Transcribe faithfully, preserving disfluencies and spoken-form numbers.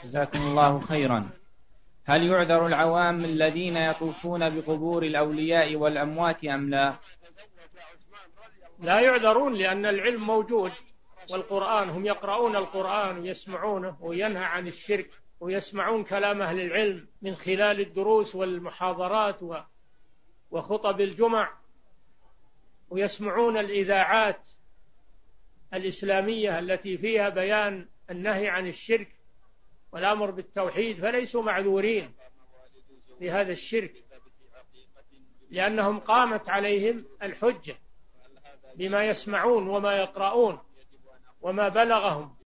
جزاكم الله خيرا. هل يعذر العوام الذين يطوفون بقبور الأولياء والأموات أم لا؟ لا يعذرون، لأن العلم موجود، والقرآن هم يقرؤون القرآن ويسمعونه وينهى عن الشرك، ويسمعون كلام أهل العلم من خلال الدروس والمحاضرات وخطب الجمع، ويسمعون الإذاعات الإسلامية التي فيها بيان النهي عن الشرك والأمر بالتوحيد، فليسوا معذورين في هذا الشرك، لأنهم قامت عليهم الحجة بما يسمعون وما يقرؤون وما بلغهم